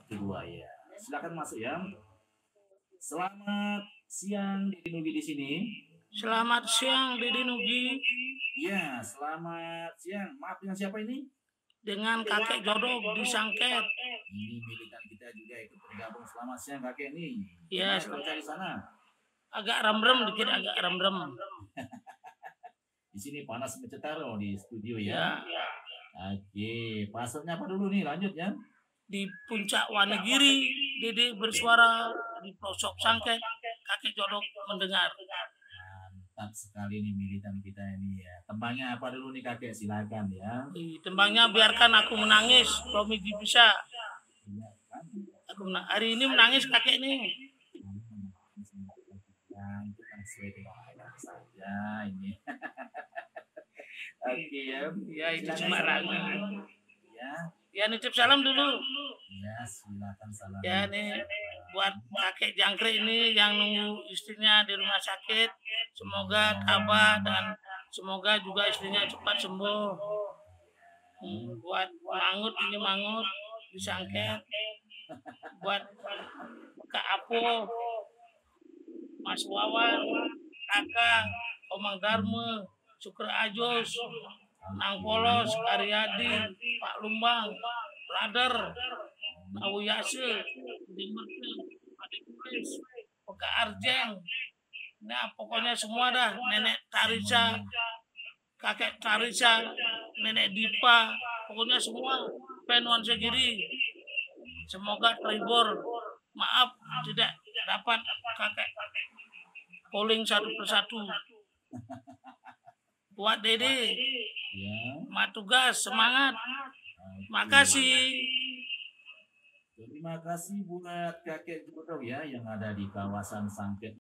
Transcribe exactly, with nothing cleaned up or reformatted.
kedua ya. Silakan masuk ya. Selamat siang Didi Nugi di sini. Selamat siang Didi Nugi. Ya, selamat siang. Maaf, dengan siapa ini? Dengan kakek Jodok di Sangket. Ini militan kita juga ikut bergabung. Selamat siang kakek nih. Ya, selamat di sana. Agak rem-rem dikit, agak rem-rem. Di sini panas mencetaro di studio ya. Ya. Oke, pasarnya apa dulu nih? Lanjut ya. Di puncak Wanegiri, Dede bersuara di pelosok Sangket. Kakek Jodok mendengar. Mantap sekali nih militan kita ini ya. Tembangnya apa dulu nih kakek? Silakan ya. Di tembangnya biarkan aku menangis, Romi bisa. Iya, kan? Aku menang. Hari ini menangis kakek nih. Yang itu kan sesuai dengan ayat saja ini. Oke ya. Ya itu cuma lagu. Ya. Ya nitip salam dulu. Ya silakan salam. Ya nih buat kakek jangkrik ini yang nunggu istrinya di rumah sakit. Semoga tabah dan semoga juga istrinya cepat sembuh. Hmm, buat Mangut ini Mangut di Sangket. Buat Kak Apo, Mas Wawan, Kakak, Omang Darme, Syukur Ajos, Nang Polos, Karyadi, Pak Lumbang, Lader, Awu Yase, Dimerti, Adik Kulis, Peka Arjeng. Nah pokoknya semua dah, Nenek Tarisa, Kakek Tarisa, Nenek Dipa, pokoknya semua Penuan Segiri. Semoga terhibur. Maaf tidak dapat kakek polling satu persatu. Buat Dede, Ya. Matugas semangat. Makasih. Terima kasih buat kakek Jodok ya yang ada di kawasan Sangket.